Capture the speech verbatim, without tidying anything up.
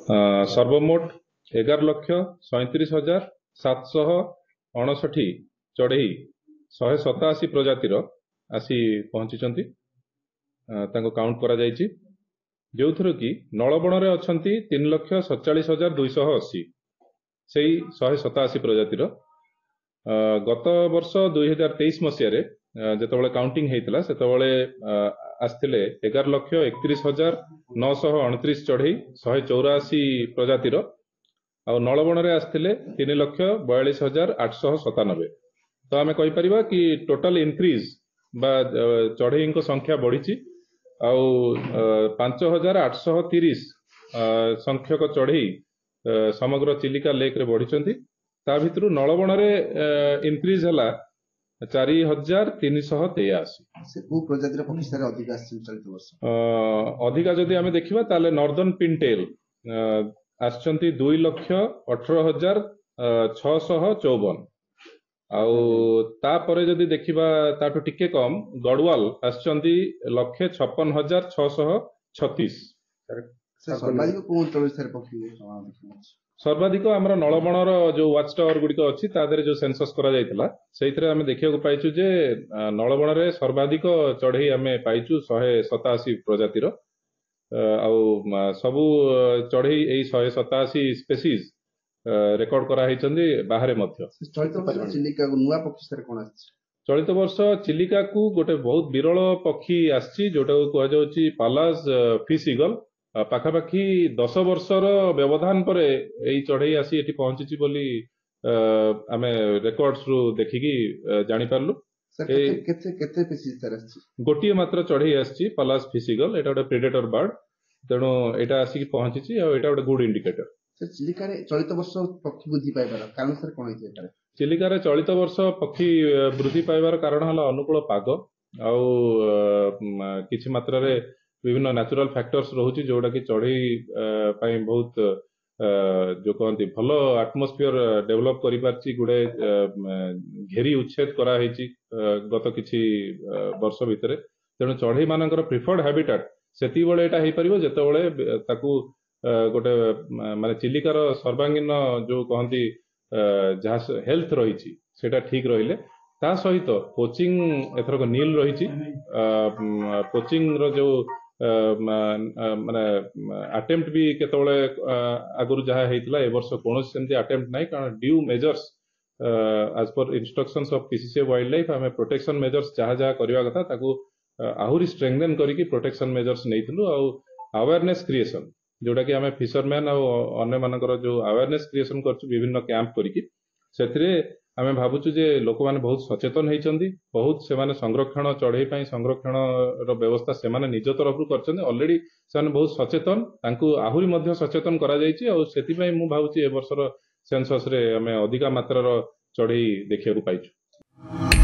सर्वमोट एगार लक्ष सैंतीस हजार सातशह अणषठी चढ़ई शहे सताशी प्रजातिर आसी पहुंची काउंट करा जायछि जो थरो कि नलबण रे अछंती तीन लक्ष सतचालीस हजार दुईश अशी से शहे सताशी प्रजातिर गत वर्ष दुई हजार तेईस मसीह जिते काउंटिंग होता से आसते एगार लक्ष एकतीस हजार नौश अणतीस चढ़ई शहे चौराशी प्रजातिर आ नलबण रे आसते तीन लक्ष बयालीस हजार आठशह सतानबे तो आम कहीपर कि टोटाल इनक्रीज बा चढ़ई संख्या बढ़ी पांच हजार आठशह तीस संख्यक चढ़ई समग्र चिलिका लेक रे बढ़ी ता भितर नलबण रे इनक्रीज है चारि हजार तीन शह तेयासी अधिका जदि आम देखा ताले नॉर्दर्न पिनटेल आसचंती दुई लक्ष अठर हजार छह चौवन आउ तापरे जदि देखिबा ताठू टिके कम गढ़वाल आसचंती लक्षे छप्पन हजार छह छत्तीस सर्वाधिक आमर नलबणर जो वाच टावर गुड़िक अच्छी जो सेंसस करा जायतिला सेइथरे आमे देखियाकु पाइछु जे नलबण रे सर्वाधिक चढ़ई आमे पाइछु शहे सताशी प्रजातिर आउ सबु चढ़ई एई शहे सताशी स्पेसीज रेकर्ड करा हैचंदी बाहरे मध्य चलित वर्ष चिलिका को गोटे बहुत विरल पक्षी आसी जोटा कह जाउची पालास फिश ईगल पाखापाखि दस वर्षर व्यवधान पर यही चढ़ई आसी एठी पहुंची बोली आमे रेकॉर्ड्स रु देखिकी जानि पारलु गोटे मात्र चढ़ई आसी पलास फिश ईगल एटा गोटे प्रेडेटर बर्ड तेणु एटा आसी पहुंची आ एटा गोटे गुड इंडिकेटर चिलिका रे चलित वर्ष पक्षी वृद्धि पाइबार कारण सर कोन होइছে एटा चिलिका रे चलित वर्ष पक्षी वृद्धि पाइबार कारण हला अनुकूल पाग आउ किछि मात्रा रे विभिन्न नेचुरल फैक्टर्स रोची जोड़ा कि चढ़ई बहुत जो कहती भल आटमोस्फियर डेवलप करि पारछि गुडे घेरी उच्छेद करा हैछि गत किछि वर्ष भितरे तेणु चढ़ई मानकर प्रिफर्ड हैबिटेट सेति बेले एटा हे परिबो जेते बेले ताकू गोटे माने चिलिकार सर्वांगीन जो कहती जहाँ हेल्थ रही सेटा ठीक रहिले ता सहित पोचिंग एथरक नील रही पोचिंग रो जो माने अटेम्प्ट भी केतबेले आगुरु जहाँ हेतिला ए वर्ष कोनोसी सेमती अटेम्प्ट नाही कारण due measures as per instructions of PCCA wildlife हमें प्रोटेक्शन मेजर्स जहाँ जहाँ करवा कथा ताकू आहुरी स्ट्रेंथन करिकी प्रोटेक्शन मेजर्स नैथिलु आ अवेयरनेस क्रिएशन जोटा कि आम फिशरमैन अन्य मानकर जो अवेयरनेस क्रिएशन कर विभिन्न कैंप करिकी सेथिरे आमे भाबुचु जे लोक माने बहुत सचेतन होइचंदी बहुत से माने संरक्षण चढ़ई पई संरक्षण रो व्यवस्था से माने निज तरफ रु करचंदी ऑलरेडी से माने बहुत सचेतन तांकु आहुरी मध्य सचेतन करा जायछि और सेति पई मु भाबुचि ए वर्षर सेंसस रे आमे अधिका मात्रा रो चढ़ई देखिया को पाइछु।